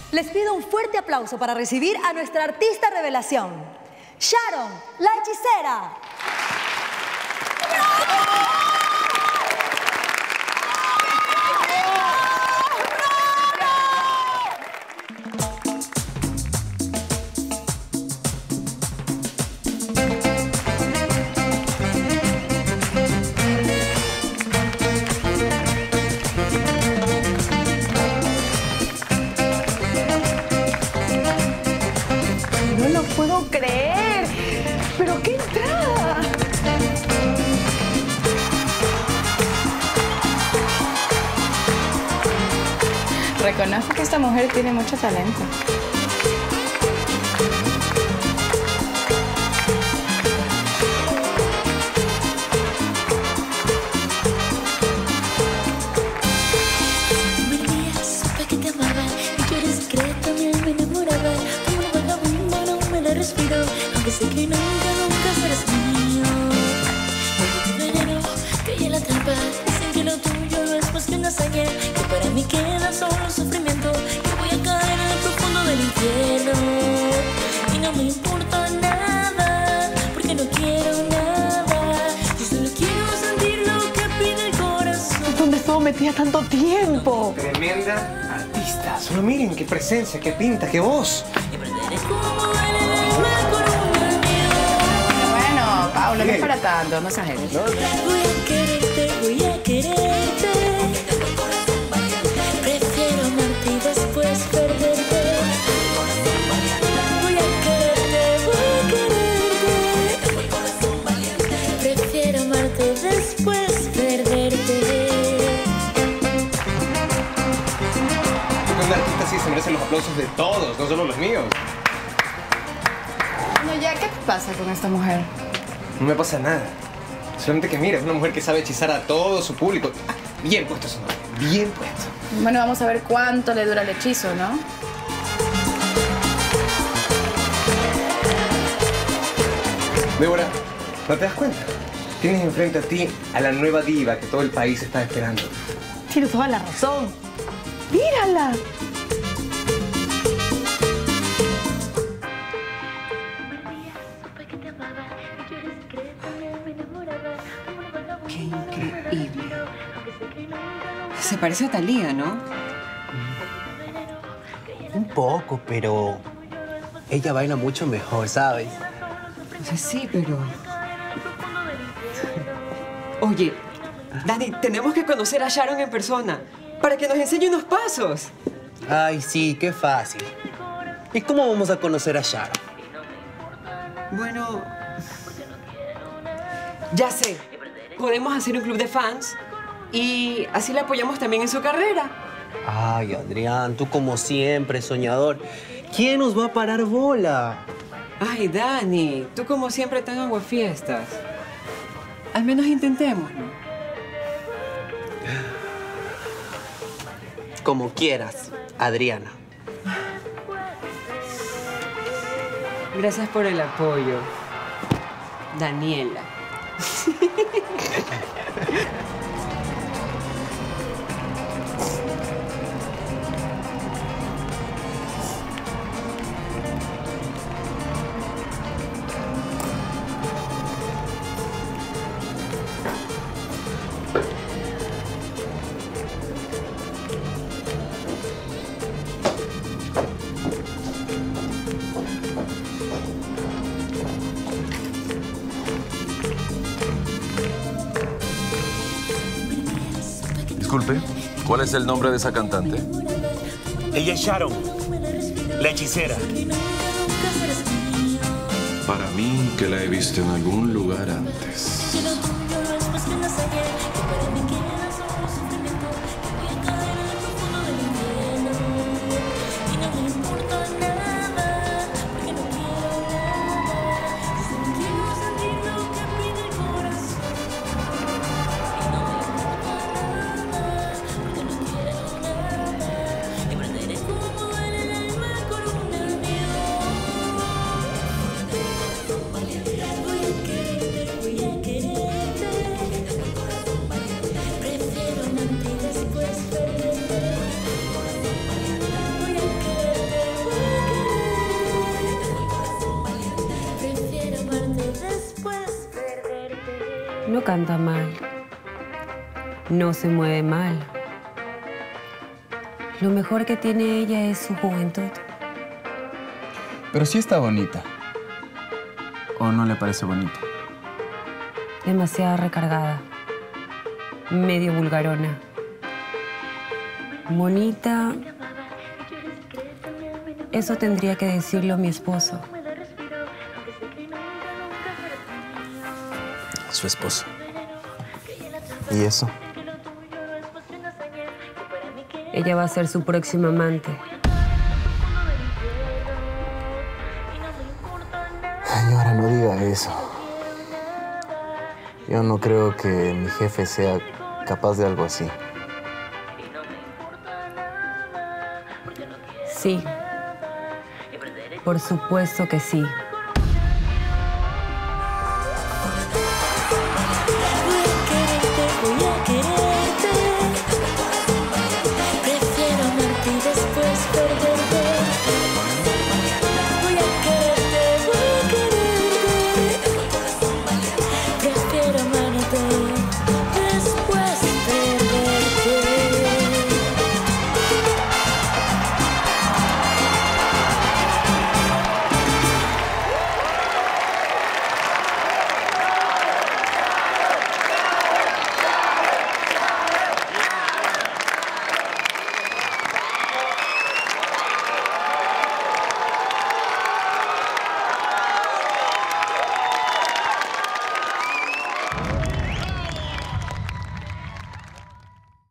Les pido un fuerte aplauso para recibir a nuestra artista revelación, Sharon, la hechicera. No lo puedo creer. ¡Pero qué entrada! Reconozco que esta mujer tiene mucho talento. Un día supe que te amaba y yo en secreto me enamoraba. Como una vagabunda no me la respiro, aunque sé que nunca serás mío. Porque tu veneno cae en la trampa. Dicen que lo tuyo no es más que una hazaña, que para mí queda solo sufrimiento. Que voy a caer en el profundo del infierno y no me importa nada, porque no quiero nada. Yo solo quiero sentir lo que pide el corazón. ¿Dónde estuvo metida tanto tiempo? Tremenda artista. Solo miren qué presencia, qué pinta, qué voz. Y aprenderé cómo duele el alma con un adiós. Bueno, Pablo, no es para tanto, no exageres. Voy a quererte, voy a quererte. Prefiero amarte y después perderte. Voy a quererte, voy a quererte. Prefiero amarte y después perderte. Un artista sí se merece los aplausos de todos, no solo los míos. Bueno, ya, ¿qué te pasa con esta mujer? No me pasa nada. Solamente que mira, es una mujer que sabe hechizar a todo su público. Ah, bien puesto su nombre, bien puesto. Bueno, vamos a ver cuánto le dura el hechizo, ¿no? Débora, ¿no te das cuenta? Tienes enfrente a ti a la nueva diva que todo el país está esperando. Tienes toda la razón. ¡Mírala! Qué increíble. Se parece a Thalía, ¿no? Un poco, pero ella baila mucho mejor, ¿sabes? O sea, sí, pero... Oye, Dani, tenemos que conocer a Sharon en persona para que nos enseñe unos pasos. Ay, sí, qué fácil. ¿Y cómo vamos a conocer a Sharon? Bueno, ya sé. Podemos hacer un club de fans y así la apoyamos también en su carrera. Ay, Adrián, tú como siempre, soñador. ¿Quién nos va a parar bola? Ay, Dani, tú como siempre tan aguafiestas. Al menos intentémoslo. Como quieras, Adriana. Gracias por el apoyo, Daniela. Disculpe, ¿cuál es el nombre de esa cantante? Ella es Sharon, la hechicera. Para mí, que la he visto en algún lugar antes. canta mal, no se mueve mal. Lo mejor que tiene ella es su juventud. Pero sí está bonita. ¿O no le parece bonita? Demasiado recargada, medio vulgarona. Bonita, eso tendría que decirlo mi esposo. Su esposo. ¿Y eso? Ella va a ser su próxima amante. Señora, no diga eso. Yo no creo que mi jefe sea capaz de algo así. Sí, por supuesto que sí. Voy a quererte. Prefiero amarte y después